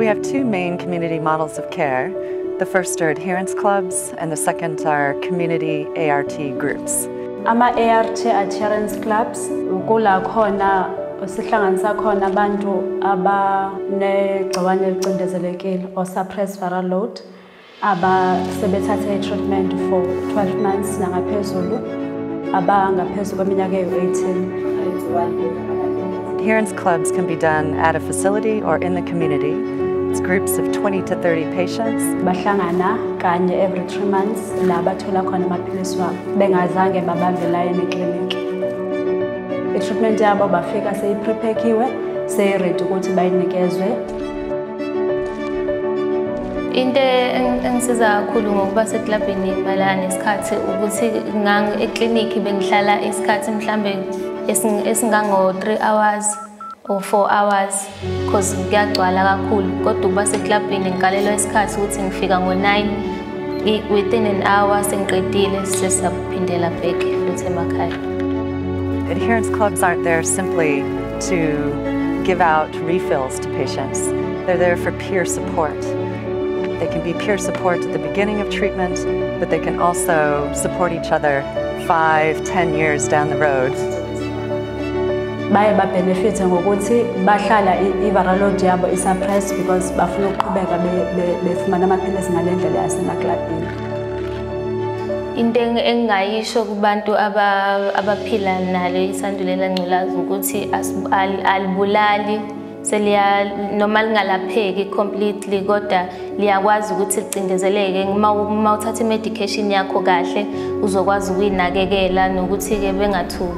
we have two main community models of care. The first are adherence clubs, and the second are community ART groups. ART adherence clubs, kula khona sihlanganisa khona abantu abanegciwane elicindezelekile or suppressed viral load abasebethathe treatment for 12 months nangaphezulu abangaphezulu kweminyaka eyi-18. Adherence clubs can be done at a facility or in the community. It's groups of 20 to 30 patients. Bahlangana kanye every 3 months la bathola khona amaphilisi wabo bengazange babambe line ekliniki. I-treatment yabo bafika seyiprephekiwe seyi-ready ukuthi bayinikezwe. Into engisiza kakhulu ngokuba seklabhini malana nesikhathi ukuthi ekliniki bengihlala isikhathi mhlambe esingango 3 hours or 4 hours because kuyagcwala kakhulu, kodwa ukuba seklabhini ngikalelwa isikhathi ukuthi ngifika ngo-9 within an hour sengiqedile sesaphindela back futhi emakhaya. Adherence clubs aren't there simply to give out refills to patients. They're there for peer support. They can be peer support at the beginning of treatment, but they can also support each other 5-10 years down the road. Baye benefit ngokuthi bahlala i-viral load yabo suppressed because bafuna ukuqhubeka befumana amaphilisi ngalendlela yasemaklabini. Into engingayisho kubantu abaphila nalo isandulela ngculazi ukuthi alibulali noma lingalapheki completely, kodwa liyakwazi ukuthi licindezeleke uma uthatha i-medication yakho kahle uzokwazi ukuyinakekela nokuthi-ke bengathuki.